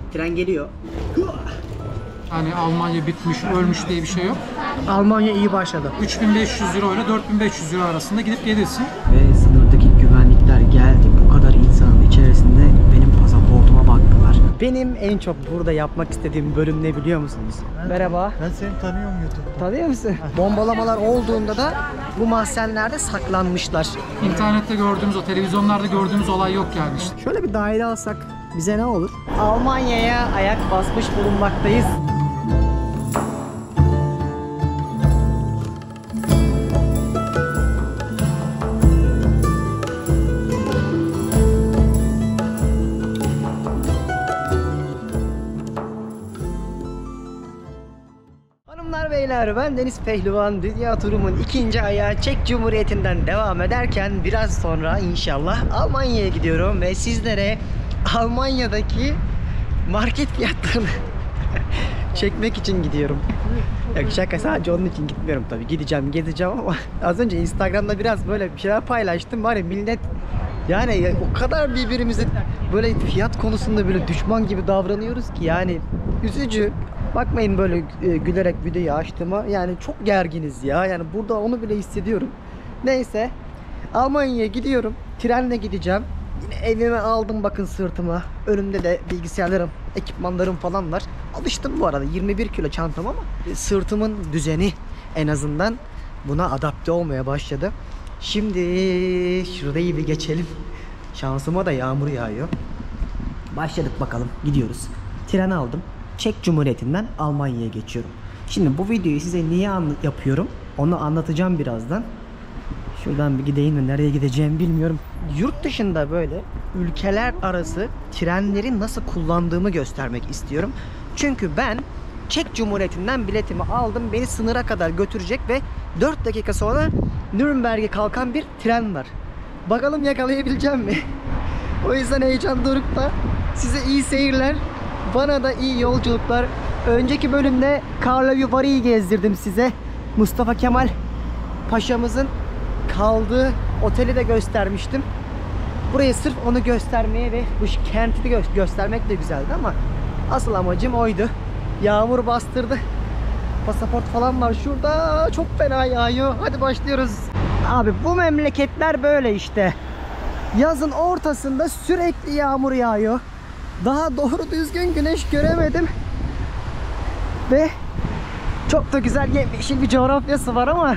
Tren geliyor. Hani Almanya bitmiş, ölmüş diye bir şey yok. Almanya iyi başladı. 3500 euro ile 4500 euro arasında gidip gelirsin. Ve sınırdaki güvenlikler geldi. Bu kadar insanın içerisinde benim pasaportuma baktılar. Benim en çok burada yapmak istediğim bölüm ne biliyor musunuz? Merhaba. Ben seni tanıyorum YouTube'da. Tanıyor musun? Bombalamalar olduğunda da bu mahzenlerde saklanmışlar. İnternette gördüğümüz, o televizyonlarda gördüğümüz olay yok yani işte. Şöyle bir daire alsak bize ne olur? Almanya'ya ayak basmış bulunmaktayız. Hanımlar beyler, ben Deniz Pehlivan. Dünya turumun ikinci ayağı Çek Cumhuriyeti'nden devam ederken biraz sonra inşallah Almanya'ya gidiyorum ve sizlere Almanya'daki market fiyatlarını çekmek için gidiyorum. Yok şaka, sadece onun için gitmiyorum tabii. Gideceğim, gezeceğim ama az önce Instagram'da biraz böyle bir şeyler paylaştım. Var ya, millet yani o kadar birbirimize böyle fiyat konusunda böyle düşman gibi davranıyoruz ki yani üzücü. Bakmayın böyle gülerek videoyu açtığıma, yani çok gerginiz ya, yani burada onu bile hissediyorum. Neyse, Almanya'ya gidiyorum, trenle gideceğim. Yine evime aldım bakın sırtıma, önümde de bilgisayarlarım, ekipmanlarım falan var. Alıştım bu arada, 21 kilo çantam ama sırtımın düzeni en azından buna adapte olmaya başladı. Şimdi şurayı bir geçelim, şansıma da yağmur yağıyor. Başladık bakalım, gidiyoruz. Tren aldım. Çek Cumhuriyeti'nden Almanya'ya geçiyorum. Şimdi bu videoyu size niye yapıyorum onu anlatacağım birazdan. Şuradan bir gideyim de nereye gideceğimi bilmiyorum. Yurt dışında böyle ülkeler arası trenleri nasıl kullandığımı göstermek istiyorum. Çünkü ben Çek Cumhuriyeti'nden biletimi aldım. Beni sınıra kadar götürecek ve 4 dakika sonra Nürnberg'e kalkan bir tren var. Bakalım yakalayabileceğim mi? O yüzden heyecan dorukta. Size iyi seyirler. Bana da iyi yolculuklar. Önceki bölümde Karlovy Vary'yi gezdirdim size. Mustafa Kemal Paşa'mızın kaldığı oteli de göstermiştim. Burayı sırf onu göstermeye ve bu kenti de göstermek de güzeldi ama asıl amacım oydu. Yağmur bastırdı. Pasaport falan var şurada. Çok fena yağıyor. Hadi başlıyoruz. Abi bu memleketler böyle işte. Yazın ortasında sürekli yağmur yağıyor. Daha doğru düzgün güneş göremedim. Ve çok da güzel yemyeşil bir coğrafyası var ama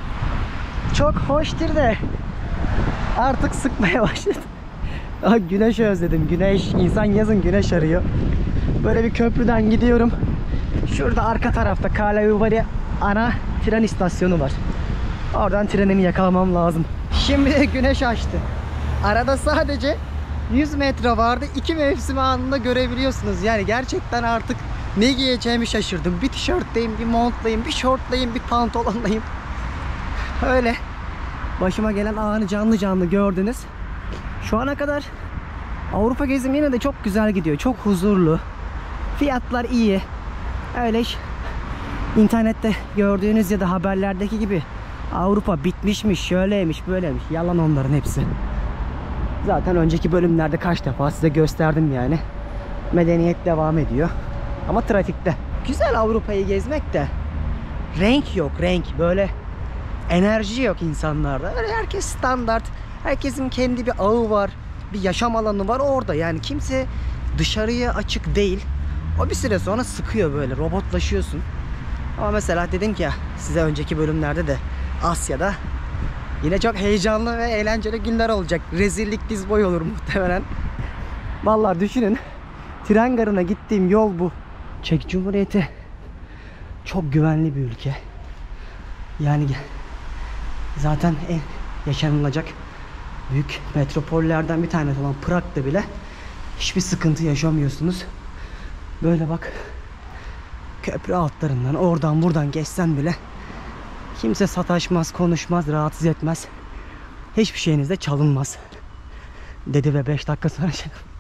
çok hoştur de artık sıkmaya başladı. Güneş özledim. Güneş. İnsan yazın güneş arıyor. Böyle bir köprüden gidiyorum. Şurada arka tarafta Karlovy Vary ana tren istasyonu var. Oradan trenimi yakalamam lazım. Şimdi de güneş açtı. Arada sadece 100 metre vardı. 2 mevsimi anında görebiliyorsunuz. Yani gerçekten artık ne giyeceğimi şaşırdım. Bir tişörtteyim, bir montlayayım, bir şortlayayım, bir pantolonlayayım. Öyle. Başıma gelen anı canlı canlı gördünüz. Şu ana kadar Avrupa gezim yine de çok güzel gidiyor. Çok huzurlu. Fiyatlar iyi. Öyle internette gördüğünüz ya da haberlerdeki gibi Avrupa bitmişmiş, şöyleymiş, böyleymiş. Yalan onların hepsi. Zaten önceki bölümlerde kaç defa size gösterdim yani. Medeniyet devam ediyor. Ama trafikte. Güzel Avrupa'yı gezmek de renk yok, renk. Böyle enerji yok insanlarda. Öyle herkes standart. Herkesin kendi bir ağı var. Bir yaşam alanı var orada. Yani kimse dışarıya açık değil. O bir süre sonra sıkıyor böyle. Robotlaşıyorsun. Ama mesela dedim ki ya size önceki bölümlerde de Asya'da yine çok heyecanlı ve eğlenceli günler olacak. Rezillik diz boy olur muhtemelen. Vallahi düşünün. Tren garına gittiğim yol bu. Çek Cumhuriyeti çok güvenli bir ülke. Yani zaten en yaşanılacak büyük metropollerden bir tanesi olan Prag'da bile hiçbir sıkıntı yaşamıyorsunuz. Böyle bak, köprü altlarından oradan buradan geçsen bile kimse sataşmaz, konuşmaz, rahatsız etmez. Hiçbir şeyiniz de çalınmaz. Dedi ve 5 dakika sonra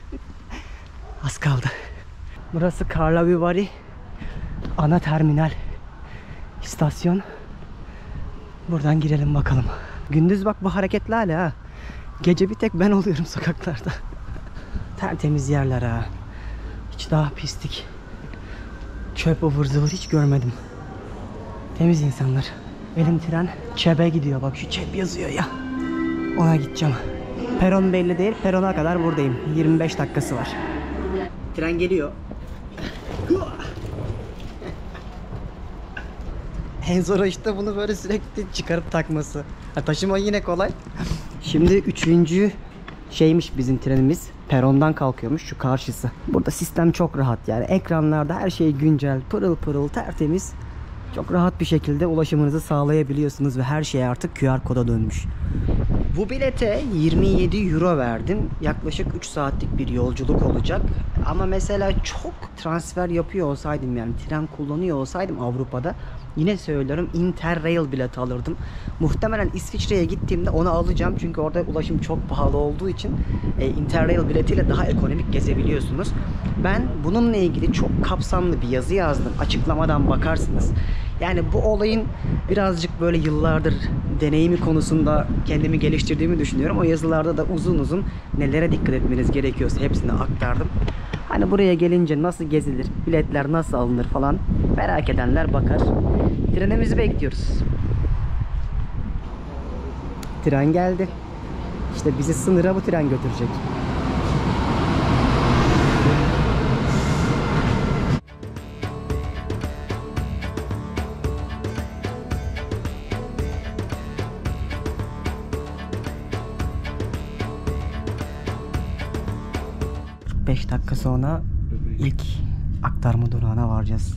az kaldı. Burası Karlovy Vary ana terminal istasyon. Buradan girelim bakalım. Gündüz bak bu hareketli hala ha. Gece bir tek ben oluyorum sokaklarda. Tertemiz yerler ha. Hiç daha pislik, çöp ıvır zıvır hiç görmedim. Temiz insanlar. Benim tren ÇEB'e gidiyor. Bak şu ÇEB yazıyor ya. Ona gideceğim. Peron belli değil. Perona kadar buradayım. 25 dakikası var. Tren geliyor. En zoru işte bunu böyle sürekli çıkarıp takması. Taşıma yine kolay. Şimdi 3. şeymiş bizim trenimiz. Perondan kalkıyormuş şu karşısı. Burada sistem çok rahat yani. Ekranlarda her şey güncel, pırıl pırıl, tertemiz. Çok rahat bir şekilde ulaşımınızı sağlayabiliyorsunuz ve her şey artık QR koda dönmüş. Bu bilete 27 euro verdim. Yaklaşık 3 saatlik bir yolculuk olacak. Ama mesela çok transfer yapıyor olsaydım, yani tren kullanıyor olsaydım Avrupa'da, yine söylüyorum Interrail bileti alırdım. Muhtemelen İsviçre'ye gittiğimde onu alacağım. Çünkü orada ulaşım çok pahalı olduğu için Interrail biletiyle daha ekonomik gezebiliyorsunuz. Ben bununla ilgili çok kapsamlı bir yazı yazdım. Açıklamadan bakarsınız. Yani bu olayın birazcık böyle yıllardır deneyimi konusunda kendimi geliştirdiğimi düşünüyorum. O yazılarda da uzun uzun nelere dikkat etmeniz gerekiyorsa hepsini aktardım. Hani buraya gelince nasıl gezilir, biletler nasıl alınır falan merak edenler bakar. Trenimizi bekliyoruz. Tren geldi. İşte bizi sınıra bu tren götürecek. ...5 dakika sonra ilk aktarma durağına varacağız.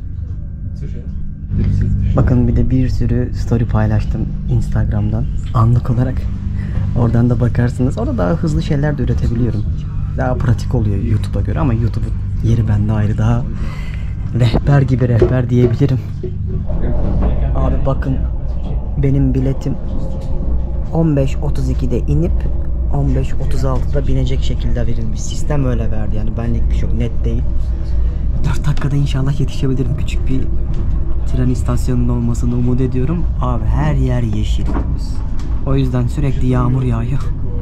Bakın bir de bir sürü story paylaştım Instagram'dan anlık olarak. Oradan da bakarsınız. Orada daha hızlı şeyler de üretebiliyorum. Daha pratik oluyor YouTube'a göre ama YouTube'un yeri bende ayrı, daha rehber gibi rehber diyebilirim. Abi bakın benim biletim 15.32'de inip 15.36'da binecek şekilde verilmiş. Sistem öyle verdi yani, benlik bir şey yok, net değil. 4 dakikada inşallah yetişebilirim. Küçük bir tren istasyonunun olmasını umut ediyorum. Abi her yer yeşil. O yüzden sürekli yağmur yağıyor.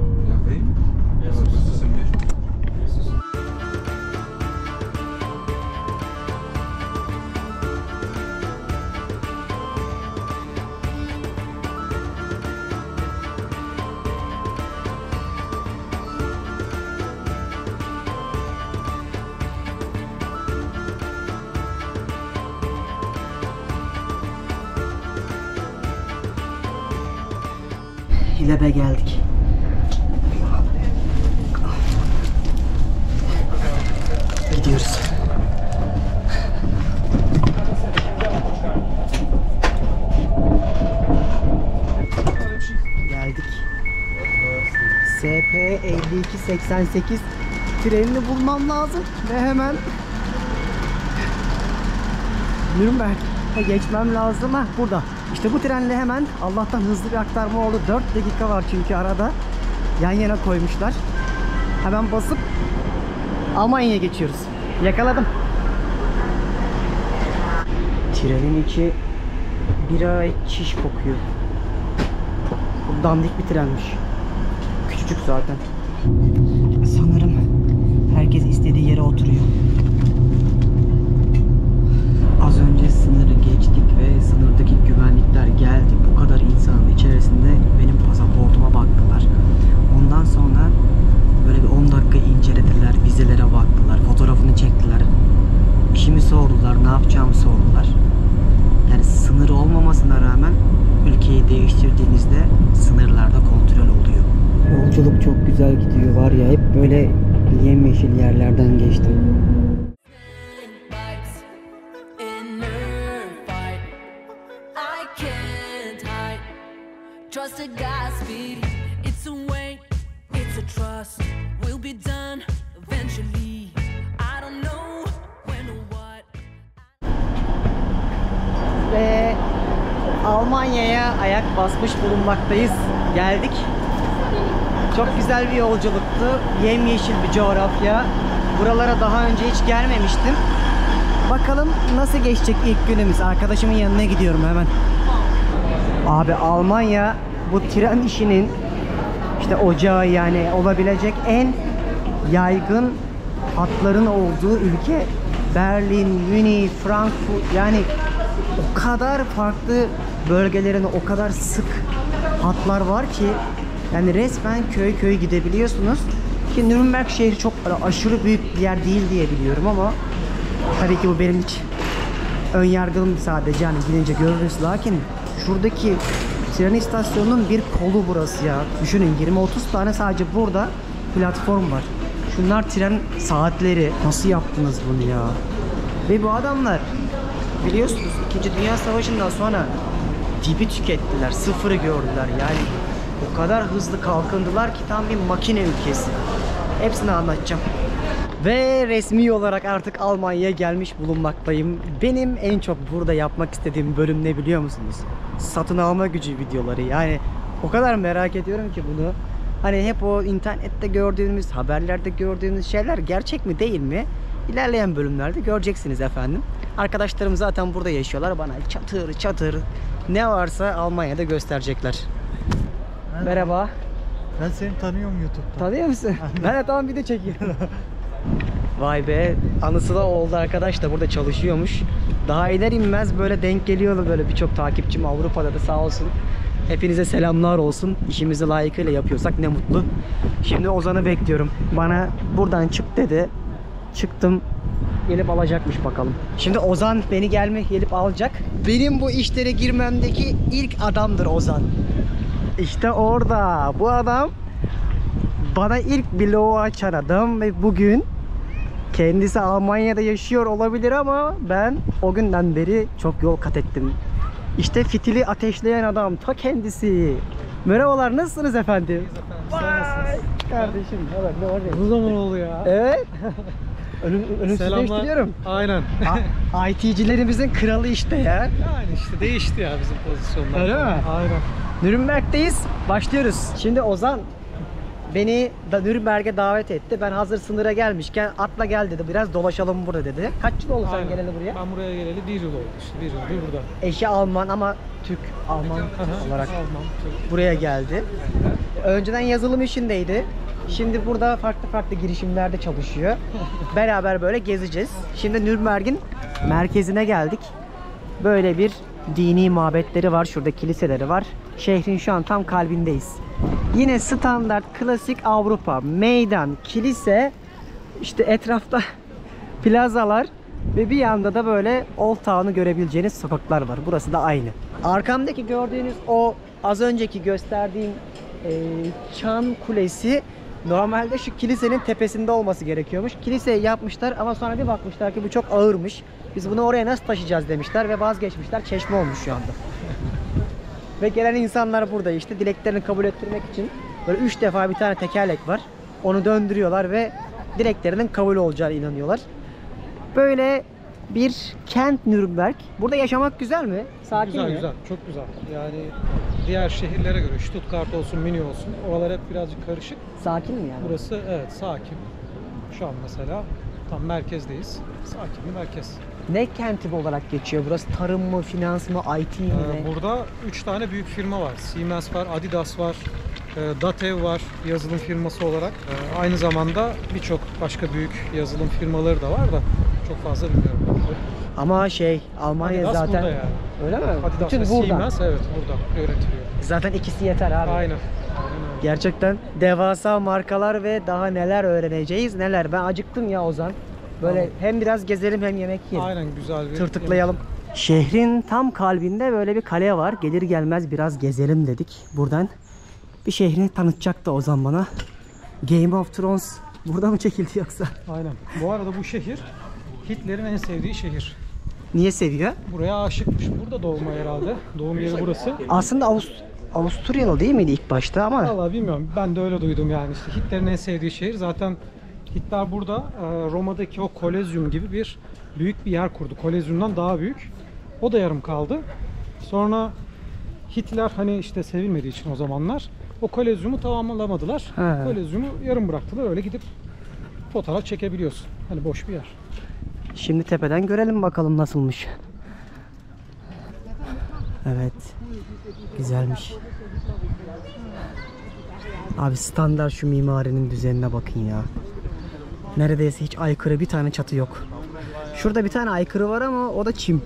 Hileb'e geldik. Gidiyoruz. Geldik. SP 5288 trenini bulmam lazım ve hemen Nürnberg'e geçmem lazım. Ha, burada. İşte bu trenle hemen, Allah'tan hızlı bir aktarma oldu. 4 dakika var çünkü arada. Yan yana koymuşlar. Hemen basıp Almanya'ya geçiyoruz. Yakaladım. Trenin içi bira çiş kokuyor. Bu dandik bir trenmiş. Küçücük zaten. Sanırım herkes istediği yere oturuyor. Az önce sınırı geçtik ve sınırdaki güvenlikler geldi. Bu kadar insanın içerisinde benim pasaportuma baktılar. Ondan sonra böyle bir 10 dakika incelediler, vizelere baktılar, fotoğrafını çektiler. İşimi sordular, ne yapacağımı sordular. Yani sınır olmamasına rağmen ülkeyi değiştirdiğinizde sınırlarda kontrol oluyor. Yolculuk çok güzel gidiyor var ya, hep böyle yemyeşil yerlerden geçtim. Trust a Godspeed, it's a wait, it's a trust. We'll be done eventually. I don't know when or what. Ve Almanya'ya ayak basmış bulunmaktayız. Geldik. Çok güzel bir yolculuktu. Yemyeşil bir coğrafya. Buralara daha önce hiç gelmemiştim. Bakalım nasıl geçecek ilk günümüz. Arkadaşımın yanına gidiyorum hemen. Abi Almanya bu tren işinin işte ocağı, yani olabilecek en yaygın hatların olduğu ülke. Berlin, Münih, Frankfurt, yani o kadar farklı bölgelerine o kadar sık hatlar var ki yani resmen köy köy gidebiliyorsunuz. Ki Nürnberg şehri çok aşırı büyük bir yer değil diye biliyorum ama tabii ki bu benim hiç ön yargılım sadece, yani gidince görürüz. Lakin şuradaki tren istasyonunun bir kolu burası ya. Düşünün 20-30 tane sadece burada platform var. Şunlar tren saatleri. Nasıl yaptınız bunu ya? Ve bu adamlar biliyorsunuz 2. Dünya Savaşı'ndan sonra dibi tükettiler. Sıfırı gördüler. Yani o kadar hızlı kalkındılar ki tam bir makine ülkesi. Hepsini anlatacağım. Ve resmi olarak artık Almanya'ya gelmiş bulunmaktayım. Benim en çok burada yapmak istediğim bölüm ne biliyor musunuz? Satın alma gücü videoları. Yani o kadar merak ediyorum ki bunu. Hani hep o internette gördüğümüz, haberlerde gördüğümüz şeyler gerçek mi değil mi? İlerleyen bölümlerde göreceksiniz efendim. Arkadaşlarım zaten burada yaşıyorlar. Bana çatır çatır ne varsa Almanya'da gösterecekler. Merhaba. Ben seni tanıyorum YouTube'da. Tanıyor musun? Ben de tamam video çekiyorum. Vay be, anısı da oldu, arkadaş da burada çalışıyormuş. Daha iner inmez böyle denk geliyordu, böyle birçok takipçim Avrupa'da da sağ olsun. Hepinize selamlar olsun. İşimizi layıkıyla yapıyorsak ne mutlu. Şimdi Ozan'ı bekliyorum. Bana buradan çık dedi. Çıktım. Gelip alacakmış bakalım. Şimdi Ozan beni gelip alacak. Benim bu işlere girmemdeki ilk adamdır Ozan. İşte orada. Bu adam bana ilk bloğu açan adam ve bugün kendisi Almanya'da yaşıyor olabilir ama ben o günden beri çok yol kat ettim. İşte fitili ateşleyen adam ta kendisi. Merhabalar, nasılsınız efendim? Vay kardeşim. Evet, ne var ya? Bu zaman oldu ya. Evet. Önümüzü Selamlar. değiştiriyorum. Aynen. IT'cilerimizin kralı işte ya. Yani işte değişti ya bizim pozisyonlar. Öyle mi? Aynen. Nürnberg'deyiz. Başlıyoruz. Şimdi Ozan beni da Nürnberg'e davet etti. Ben hazır sınıra gelmişken atla gel dedi. Biraz dolaşalım burada dedi. Kaç yıl oldu sen Aynen. geleli buraya? Ben buraya geleli 1 yıl oldu işte. 1 yıldır burada. Eşi Alman ama Türk Alman olarak Alman, Türk. buraya geldi. Önceden yazılım işindeydi. Şimdi burada farklı girişimlerde çalışıyor. Beraber böyle gezeceğiz. Şimdi Nürnberg'in merkezine geldik. Böyle bir dini mabetleri var. Şurada kiliseleri var. Şehrin şu an tam kalbindeyiz. Yine standart klasik Avrupa. Meydan, kilise, işte etrafta plazalar ve bir yanda da böyle Old Town'u görebileceğiniz sokaklar var. Burası da aynı. Arkamdaki gördüğünüz o az önceki gösterdiğim çan kulesi normalde şu kilisenin tepesinde olması gerekiyormuş. Kiliseyi yapmışlar ama sonra bir bakmışlar ki bu çok ağırmış. Biz bunu oraya nasıl taşıyacağız demişler ve vazgeçmişler. Çeşme olmuş şu anda. Ve gelen insanlar burada işte dileklerini kabul ettirmek için böyle 3 defa bir tane tekerlek var. Onu döndürüyorlar ve dileklerinin kabul olacağına inanıyorlar. Böyle bir kent Nürnberg. Burada yaşamak güzel mi? Sakin Güzel mi? güzel, çok güzel. Yani diğer şehirlere göre Stuttgart olsun, Münih olsun, oralar hep birazcık karışık. Sakin mi yani? Burası evet sakin. Şu an mesela tam merkezdeyiz. Sakin bir merkez. Ne kenti olarak geçiyor? Burası tarım mı, finans mı, IT mi? ne? Burada 3 tane büyük firma var. Siemens var, Adidas var, Datev var yazılım firması olarak. Aynı zamanda birçok başka büyük yazılım firmaları da var da çok fazla bilmiyorum. Ama Almanya Adidas zaten burada yani. öyle mi? Adidas Bütün ve burada. Siemens evet burada üretiliyor. Zaten ikisi yeter abi. Aynen. Aynen öyle. Gerçekten devasa markalar ve daha neler öğreneceğiz neler. Ben acıktım ya Ozan. Böyle Tamam. hem biraz gezelim hem yemek yiyelim. Aynen güzel bir Tırtıklayalım. Şehrin tam kalbinde böyle bir kale var. Gelir gelmez biraz gezelim dedik. Buradan bir şehrini tanıtacaktı Ozan bana. Game of Thrones burada mı çekildi yoksa? Aynen. Bu arada bu şehir Hitler'in en sevdiği şehir. Niye seviyor? Buraya aşıkmış. Burada doğma herhalde. Doğum yeri burası. Aslında Avusturyalı değil miydi ilk başta ama Vallahi bilmiyorum. Ben de öyle duydum yani. İşte Hitler'in en sevdiği şehir. Zaten Hitler burada Roma'daki o Kolezyum gibi bir büyük bir yer kurdu. Kolezyum'dan daha büyük. O da yarım kaldı. Sonra Hitler hani işte sevilmediği için o zamanlar o Kolezyum'u tamamlamadılar. He. Kolezyum'u yarım bıraktılar. Öyle gidip fotoğraf çekebiliyorsun. Hani boş bir yer. şimdi tepeden görelim bakalım nasılmış. Evet. Güzelmiş. Abi standart şu mimarinin düzenine bakın ya. Neredeyse hiç aykırı bir tane çatı yok. Şurada bir tane aykırı var ama o da çim.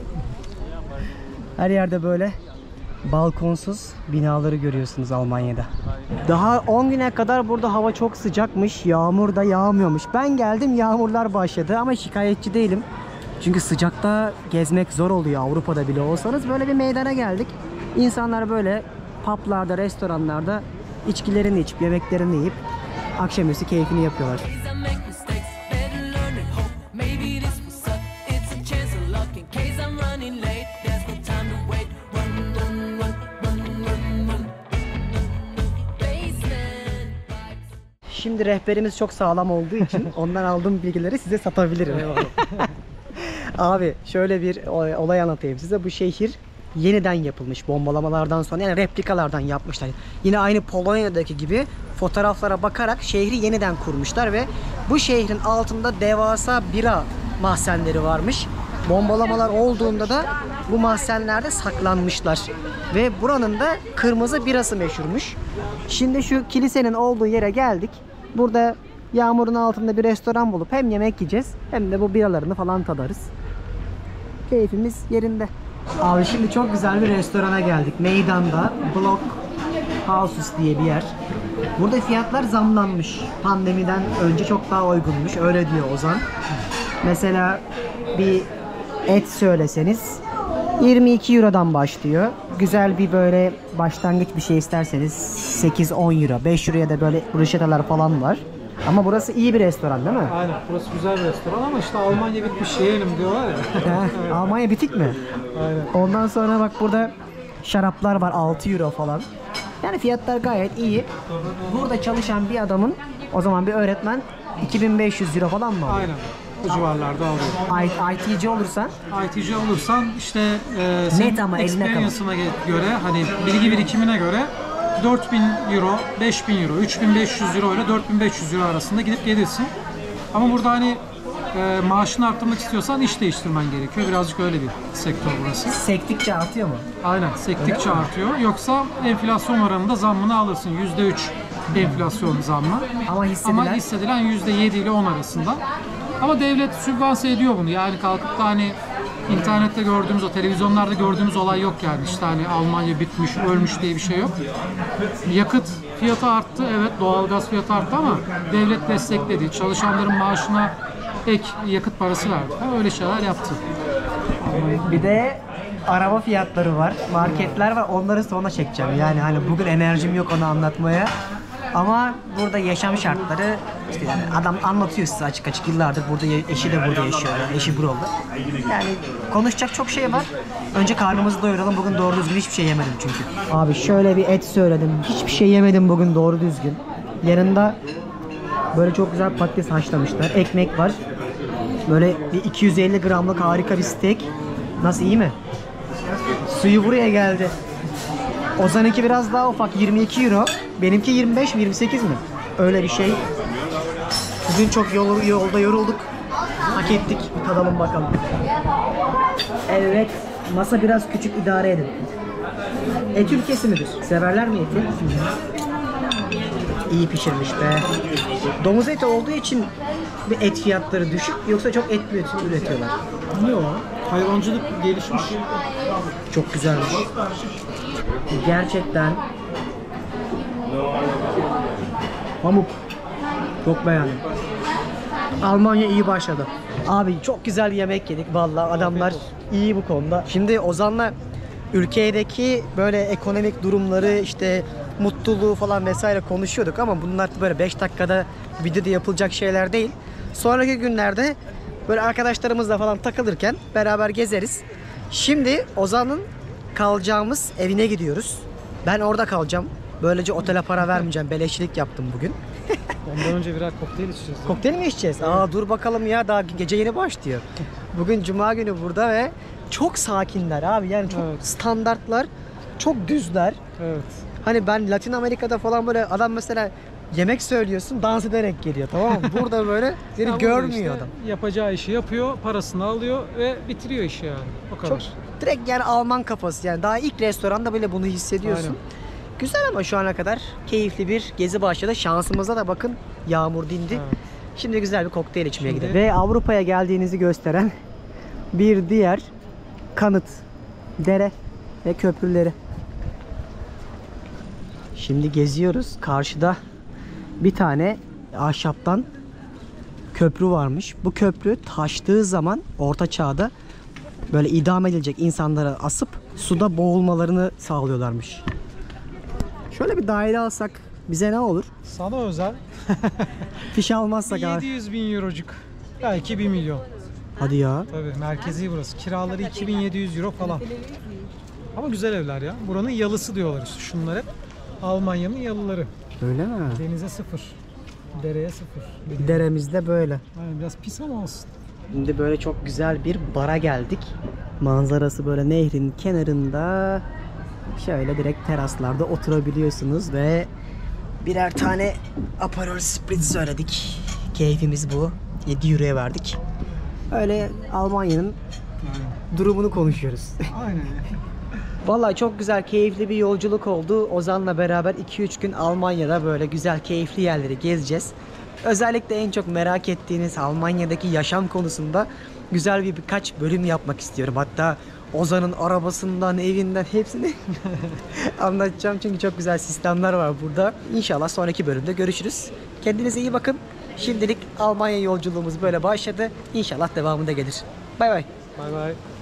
Her yerde böyle balkonsuz binaları görüyorsunuz Almanya'da. Daha 10 güne kadar burada hava çok sıcakmış. Yağmur da yağmıyormuş. Ben geldim, yağmurlar başladı ama şikayetçi değilim. Çünkü sıcakta gezmek zor oluyor, Avrupa'da bile olsanız. Böyle bir meydana geldik. İnsanlar böyle publarda, restoranlarda içkilerini içip, yemeklerini yiyip akşamüstü keyfini yapıyorlar. I make mistakes, better learn and hope. Maybe this will suck. It's a chance of luck in case I'm running late. There's no time to wait. Run, run, run, run, run, run. Basement vibes. Şimdi rehberimiz çok sağlam olduğu için ondan aldığım bilgileri size satabilirim. Abi şöyle bir olay anlatayım size. Bu şehir yeniden yapılmış bombalamalardan sonra, yani replikalardan yapmışlar. Yine aynı Polonya'daki gibi fotoğraflara bakarak şehri yeniden kurmuşlar ve bu şehrin altında devasa bira mahzenleri varmış. Bombalamalar olduğunda da bu mahzenlerde saklanmışlar. Ve buranın da kırmızı birası meşhurmuş. Şimdi şu kilisenin olduğu yere geldik. Burada yağmurun altında bir restoran bulup hem yemek yiyeceğiz hem de bu biralarını falan tadarız. Keyfimiz yerinde. Abi şimdi çok güzel bir restorana geldik. Meydanda Block Houses diye bir yer. Burada fiyatlar zamlanmış. Pandemiden önce çok daha uygunmuş. Öyle diyor Ozan. Mesela bir et söyleseniz 22 Euro'dan başlıyor. Güzel bir böyle başlangıç bir şey isterseniz 8-10 Euro. 5 Euro'ya da böyle bruschettalar falan var. Ama burası iyi bir restoran değil mi? Aynen, burası güzel bir restoran ama işte Almanya bitmiş, yiyelim diyorlar ya. Evet. Almanya bitik mi? Aynen. Ondan sonra bak burada şaraplar var 6 Euro falan. Yani fiyatlar gayet iyi. Burada çalışan bir adamın, o zaman bir öğretmen 2500 Euro falan mı alıyor? Aynen. Bu civarlarda alıyor. IT'ci olursan IT'ci olursan işte Net senin ama eline experience'ına göre, hani bilgi birikimine göre 4000 euro, 5000 euro, 3500 euro ile 4500 euro arasında gidip gelirsin. Ama burada hani maaşını arttırmak istiyorsan iş değiştirmen gerekiyor. Birazcık öyle bir sektör burası. sektikçe artıyor mu? Aynen, sektikçe artıyor. Yoksa enflasyon oranında zammını alırsın. %3 enflasyon zammı. Ama hissedilen %7 ile 10 arasında. Ama devlet sübvanse ediyor bunu. Yani kalkıp da hani internette gördüğümüz, o televizyonlarda gördüğümüz olay yok yani. İşte hani Almanya bitmiş, ölmüş diye bir şey yok. Yakıt fiyatı arttı, evet, doğalgaz fiyatı arttı ama devlet destekledi. Çalışanların maaşına ek yakıt parası verdi. Öyle şeyler yaptı. Bir de araba fiyatları var, marketler var. Onları sonra çekeceğim. Yani hani bugün enerjim yok onu anlatmaya. Ama burada yaşam şartları, işte yani adam anlatıyor size açık açık, yıllardır burada, eşi de burada yaşıyor, yani eşi buralı. Yani konuşacak çok şey var. Önce karnımızı doyuralım. Bugün doğru düzgün hiçbir şey yemedim çünkü. Abi şöyle bir et söyledim. Hiçbir şey yemedim bugün doğru düzgün. Yanında böyle çok güzel patates haşlamışlar. Ekmek var. Böyle bir 250 gramlık harika bir steak. Nasıl, iyi mi? Suyu buraya geldi. Ozan'ınki biraz daha ufak, 22 Euro. Benimki 25 mi 28 mi? Öyle bir şey. Bugün çok yolda yorulduk. Hak ettik. Bir tadalım bakalım. Evet. Masa biraz küçük, idare edin. Et ülkesi midir? Severler mi eti? İyi pişirmiş be. Domuz eti olduğu için bir et fiyatları düşük, yoksa çok et mi üretiyorlar? Yok. Hayvancılık gelişmiş. Çok güzelmiş. Gerçekten pamuk. Çok beğendim. Almanya iyi başladı. Abi çok güzel yemek yedik vallahi, adamlar iyi bu konuda. Şimdi Ozan'la ülkedeki böyle ekonomik durumları, işte mutluluğu falan vesaire konuşuyorduk ama bunlar böyle 5 dakikada videoda yapılacak şeyler değil. Sonraki günlerde böyle arkadaşlarımızla falan takılırken beraber gezeriz. Şimdi Ozan'ın kalacağımız evine gidiyoruz. Ben orada kalacağım. Böylece otele para vermeyeceğim. Beleşçilik yaptım bugün. Ondan önce birer kokteyl içeceğiz. Kokteyl mi içeceğiz? Aa dur bakalım ya, daha gece yeni başlıyor. Bugün cuma günü burada ve çok sakinler abi. Yani çok standartlar, çok düzler. Evet. Hani ben Latin Amerika'da falan böyle adam mesela yemek söylüyorsun, dans ederek geliyor, tamam mı? Burada böyle seni Ya görmüyor işte adam. Yapacağı işi yapıyor, parasını alıyor ve bitiriyor işi yani. O kadar. Çok direkt yani Alman kafası, yani daha ilk restoranda bile bunu hissediyorsun. Aynen. Güzel ama şu ana kadar keyifli bir gezi başladı. Şansımıza da bakın, yağmur dindi. Evet. Şimdi güzel bir kokteyl içmeye Şimdi- gidelim. Ve Avrupa'ya geldiğinizi gösteren bir diğer kanıt. Dere ve köprüleri. Şimdi geziyoruz. Karşıda bir tane ahşaptan köprü varmış. Bu köprü taştığı zaman Orta Çağ'da böyle idam edilecek insanlara asıp suda boğulmalarını sağlıyorlarmış. Şöyle bir daire alsak bize ne olur? Sana özel Fiş almazsak abi. 700 bin eurocuk. Belki 1 milyon. Hadi ya. Tabii merkezi burası. Kiraları 2700 euro falan. Ama güzel evler ya. Buranın yalısı diyorlar işte. Şunlar hep Almanya'nın yalıları. Öyle mi? Denize sıfır. Dereye sıfır. Deremizde böyle. Yani biraz pis ama olsun. Şimdi böyle çok güzel bir bara geldik. Manzarası böyle nehrin kenarında. Şöyle direkt teraslarda oturabiliyorsunuz ve birer tane Aperol Spritz söyledik. Keyfimiz bu. 7 euroya verdik. Öyle Almanya'nın durumunu konuşuyoruz. Aynen. Vallahi çok güzel, keyifli bir yolculuk oldu. Ozan'la beraber 2-3 gün Almanya'da böyle güzel, keyifli yerleri gezeceğiz. Özellikle en çok merak ettiğiniz Almanya'daki yaşam konusunda güzel birkaç bölüm yapmak istiyorum. Hatta Ozan'ın arabasından, evinden hepsini anlatacağım. Çünkü çok güzel sistemler var burada. İnşallah sonraki bölümde görüşürüz. Kendinize iyi bakın. Şimdilik Almanya yolculuğumuz böyle başladı. İnşallah devamı da gelir. Bay bay. Bay bay.